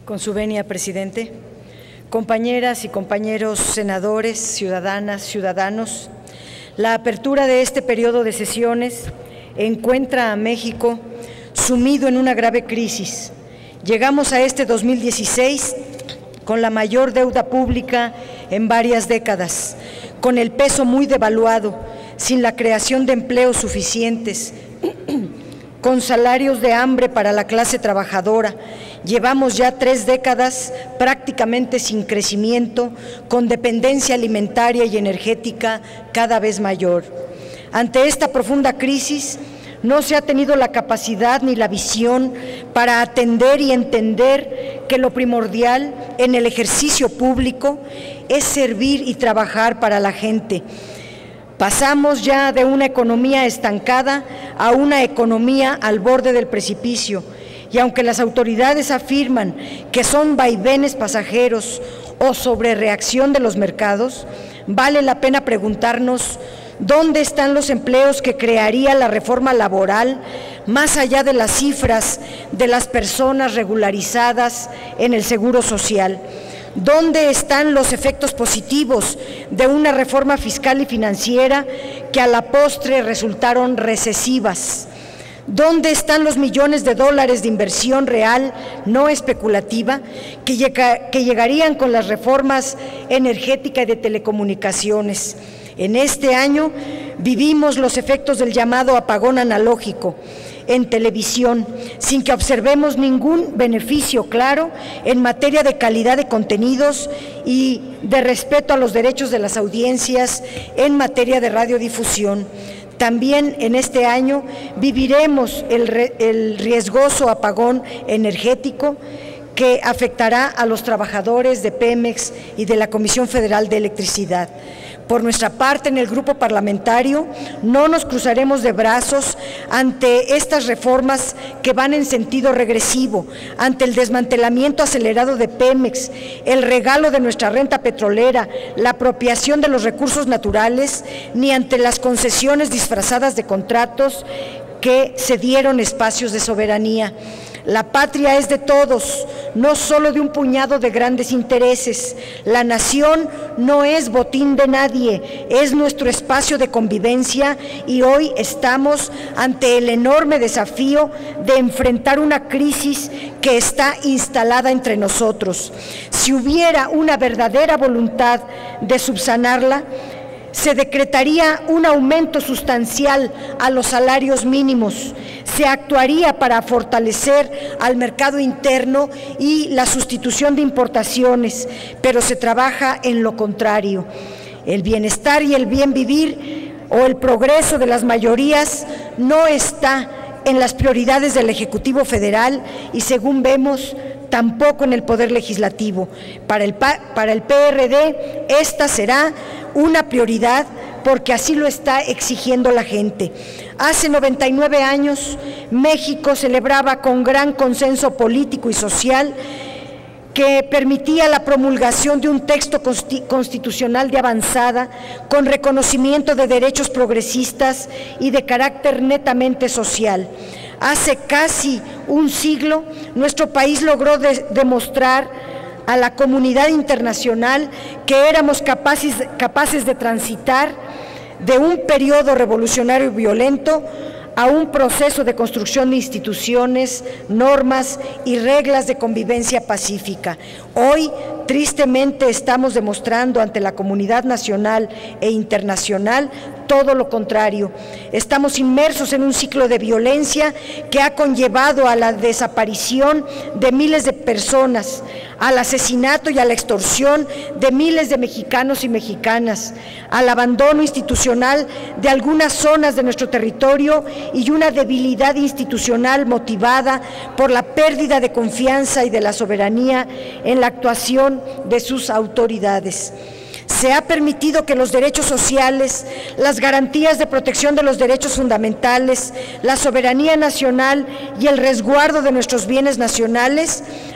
Con su venia, presidente. Compañeras y compañeros senadores, ciudadanas, ciudadanos, la apertura de este periodo de sesiones encuentra a México sumido en una grave crisis. Llegamos a este 2016 con la mayor deuda pública en varias décadas, con el peso muy devaluado, sin la creación de empleos suficientes, con salarios de hambre para la clase trabajadora. Llevamos ya 3 décadas prácticamente sin crecimiento, con dependencia alimentaria y energética cada vez mayor. Ante esta profunda crisis, no se ha tenido la capacidad ni la visión para atender y entender que lo primordial en el ejercicio público es servir y trabajar para la gente. Pasamos ya de una economía estancada a una economía al borde del precipicio, y aunque las autoridades afirman que son vaivenes pasajeros o sobrereacción de los mercados, vale la pena preguntarnos ¿dónde están los empleos que crearía la reforma laboral, más allá de las cifras de las personas regularizadas en el Seguro Social? ¿Dónde están los efectos positivos de una reforma fiscal y financiera que a la postre resultaron recesivas? ¿Dónde están los millones de dólares de inversión real, no especulativa, que llegarían con las reformas energética y de telecomunicaciones? En este año vivimos los efectos del llamado apagón analógico en televisión, sin que observemos ningún beneficio claro en materia de calidad de contenidos y de respeto a los derechos de las audiencias en materia de radiodifusión. También en este año viviremos el riesgoso apagón energético que afectará a los trabajadores de Pemex y de la Comisión Federal de Electricidad. Por nuestra parte, en el grupo parlamentario, no nos cruzaremos de brazos ante estas reformas que van en sentido regresivo, ante el desmantelamiento acelerado de Pemex, el regalo de nuestra renta petrolera, la apropiación de los recursos naturales, ni ante las concesiones disfrazadas de contratos que cedieron espacios de soberanía. La patria es de todos, no solo de un puñado de grandes intereses. La nación no es botín de nadie, es nuestro espacio de convivencia, y hoy estamos ante el enorme desafío de enfrentar una crisis que está instalada entre nosotros. Si hubiera una verdadera voluntad de subsanarla, se decretaría un aumento sustancial a los salarios mínimos, se actuaría para fortalecer al mercado interno y la sustitución de importaciones, pero se trabaja en lo contrario. El bienestar y el bien vivir o el progreso de las mayorías no está en las prioridades del Ejecutivo Federal y, según vemos, tampoco en el Poder Legislativo. Para el PRD esta será una prioridad porque así lo está exigiendo la gente. Hace 99 años México celebraba con gran consenso político y social que permitía la promulgación de un texto constitucional de avanzada, con reconocimiento de derechos progresistas y de carácter netamente social. Hace casi un siglo, nuestro país logró demostrar a la comunidad internacional que éramos capaces de transitar de un periodo revolucionario violento a un proceso de construcción de instituciones, normas y reglas de convivencia pacífica. Hoy, tristemente, estamos demostrando ante la comunidad nacional e internacional todo lo contrario. Estamos inmersos en un ciclo de violencia que ha conllevado a la desaparición de miles de personas, al asesinato y a la extorsión de miles de mexicanos y mexicanas, al abandono institucional de algunas zonas de nuestro territorio y una debilidad institucional motivada por la pérdida de confianza y de la soberanía en la actuación de sus autoridades. Se ha permitido que los derechos sociales, las garantías de protección de los derechos fundamentales, la soberanía nacional y el resguardo de nuestros bienes nacionales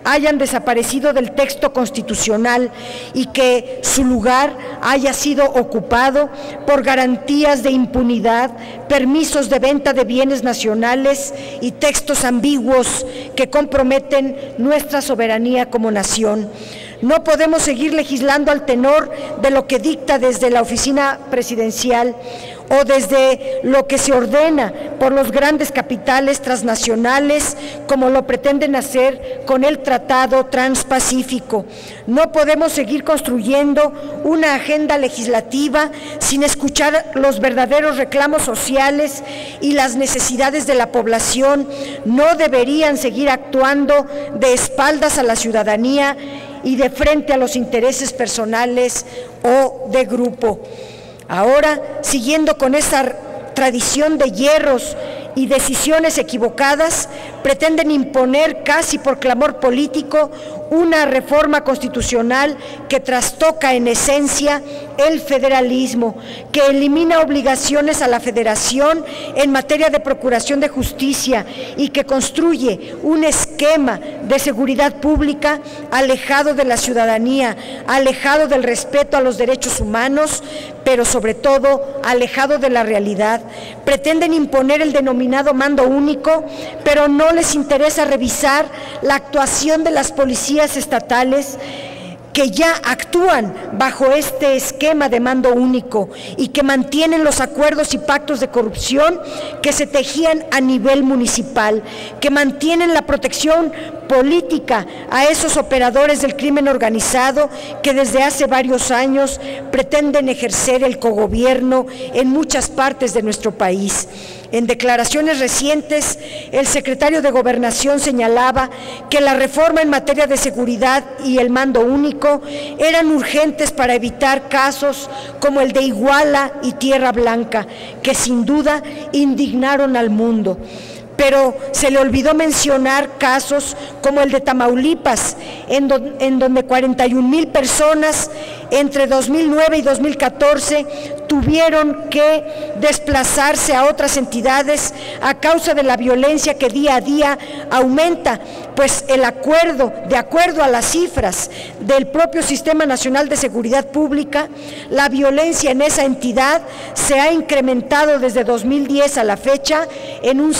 hayan desaparecido del texto constitucional y que su lugar haya sido ocupado por garantías de impunidad, permisos de venta de bienes nacionales y textos ambiguos que comprometen nuestra soberanía como nación. No podemos seguir legislando al tenor de lo que dicta desde la oficina presidencial o desde lo que se ordena por los grandes capitales transnacionales, como lo pretenden hacer con el Tratado Transpacífico. No podemos seguir construyendo una agenda legislativa sin escuchar los verdaderos reclamos sociales y las necesidades de la población. No deberían seguir actuando de espaldas a la ciudadanía y de frente a los intereses personales o de grupo. Ahora, siguiendo con esa tradición de hierros y decisiones equivocadas, pretenden imponer casi por clamor político una reforma constitucional que trastoca en esencia el federalismo, que elimina obligaciones a la federación en materia de procuración de justicia y que construye un esquema de seguridad pública alejado de la ciudadanía, alejado del respeto a los derechos humanos, pero sobre todo alejado de la realidad. Pretenden imponer el denominado mando único, pero no les interesa revisar la actuación de las policías estatales que ya actúan bajo este esquema de mando único y que mantienen los acuerdos y pactos de corrupción que se tejían a nivel municipal, que mantienen la protección política a esos operadores del crimen organizado que desde hace varios años pretenden ejercer el cogobierno en muchas partes de nuestro país. En declaraciones recientes, el secretario de Gobernación señalaba que la reforma en materia de seguridad y el mando único eran urgentes para evitar casos como el de Iguala y Tierra Blanca, que sin duda indignaron al mundo. Pero se le olvidó mencionar casos como el de Tamaulipas, en donde 41,000 personas entre 2009 y 2014 tuvieron que desplazarse a otras entidades a causa de la violencia que día a día aumenta, pues de acuerdo a las cifras del propio Sistema Nacional de Seguridad Pública, la violencia en esa entidad se ha incrementado desde 2010 a la fecha en un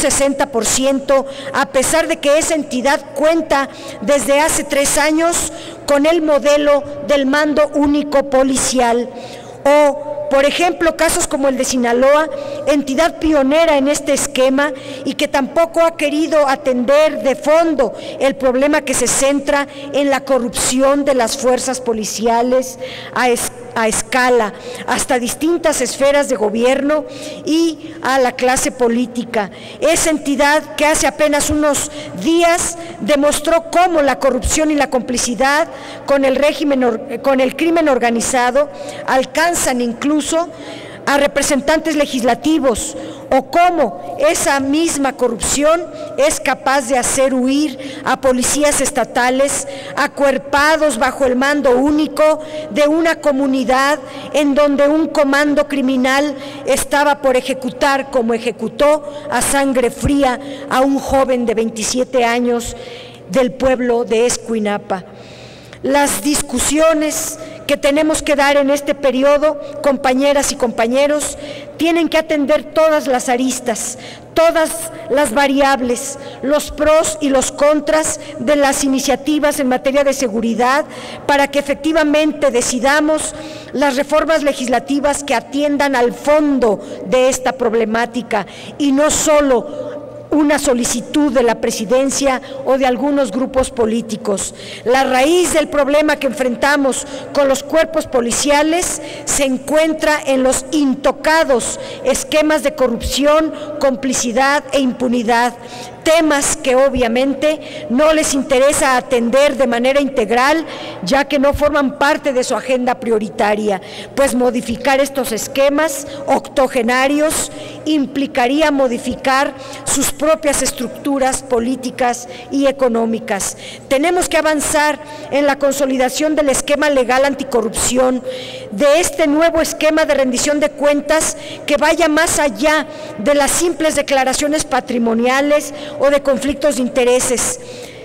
60%, a pesar de que esa entidad cuenta desde hace 3 años con el modelo del mando único policial. O, por ejemplo, casos como el de Sinaloa, entidad pionera en este esquema y que tampoco ha querido atender de fondo el problema que se centra en la corrupción de las fuerzas policiales a escala, hasta distintas esferas de gobierno y a la clase política. Esa entidad que hace apenas unos días demostró cómo la corrupción y la complicidad con el crimen organizado alcanzan incluso a representantes legislativos, o cómo esa misma corrupción es capaz de hacer huir a policías estatales acuerpados bajo el mando único de una comunidad en donde un comando criminal estaba por ejecutar, como ejecutó a sangre fría a un joven de 27 años del pueblo de Escuinapa. Las discusiones que tenemos que dar en este periodo, compañeras y compañeros, tienen que atender todas las aristas, todas las variables, los pros y los contras de las iniciativas en materia de seguridad, para que efectivamente decidamos las reformas legislativas que atiendan al fondo de esta problemática y no solo una solicitud de la presidencia o de algunos grupos políticos. La raíz del problema que enfrentamos con los cuerpos policiales se encuentra en los intocados esquemas de corrupción, complicidad e impunidad, temas que obviamente no les interesa atender de manera integral, ya que no forman parte de su agenda prioritaria, pues modificar estos esquemas octogenarios implicaría modificar sus propias estructuras políticas y económicas. Tenemos que avanzar en la consolidación del esquema legal anticorrupción, de este nuevo esquema de rendición de cuentas que vaya más allá de las simples declaraciones patrimoniales o de conflictos de intereses.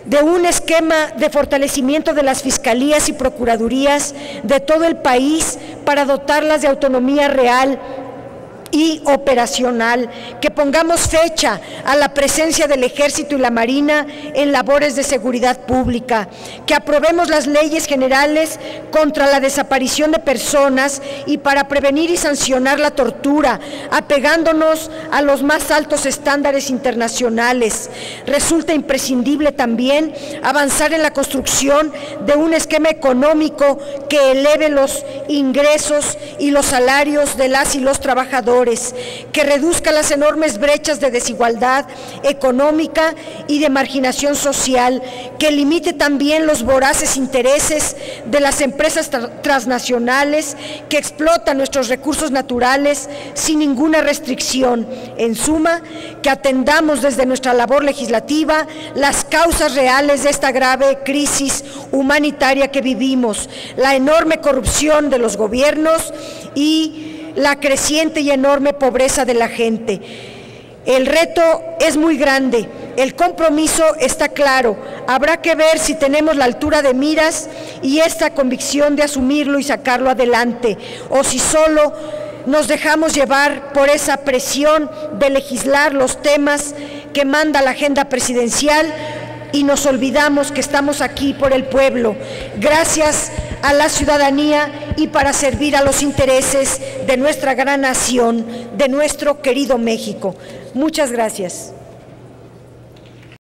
de un esquema de fortalecimiento de las fiscalías y procuradurías de todo el país para dotarlas de autonomía real y operacional, que pongamos fecha a la presencia del Ejército y la Marina en labores de seguridad pública, que aprobemos las leyes generales contra la desaparición de personas y para prevenir y sancionar la tortura, apegándonos a los más altos estándares internacionales. Resulta imprescindible también avanzar en la construcción de un esquema económico que eleve los ingresos y los salarios de las y los trabajadores, que reduzca las enormes brechas de desigualdad económica y de marginación social, que limite también los voraces intereses de las empresas transnacionales que explotan nuestros recursos naturales sin ninguna restricción. En suma, que atendamos desde nuestra labor legislativa las causas reales de esta grave crisis humanitaria que vivimos, la enorme corrupción de los gobiernos y la creciente y enorme pobreza de la gente. El reto es muy grande, el compromiso está claro, habrá que ver si tenemos la altura de miras y esta convicción de asumirlo y sacarlo adelante, o si solo nos dejamos llevar por esa presión de legislar los temas que manda la agenda presidencial y nos olvidamos que estamos aquí por el pueblo, gracias a la ciudadanía y para servir a los intereses de nuestra gran nación, de nuestro querido México. Muchas gracias.